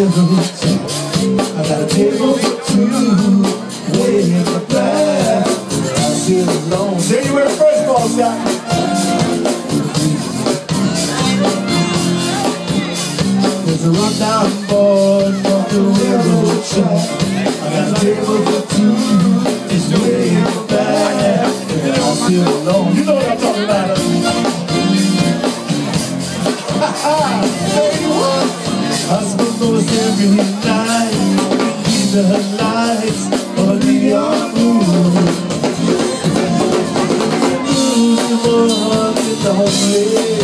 I got a table for two, way in the back. I sit alone. There you were the first ball, Scott. There's a rundown board from the railroad track. I got a table for two, just way in the back. And I sit alone. You know what I'm talking about. Husband goes every night, either her lights or neon moon. Losing one in the home.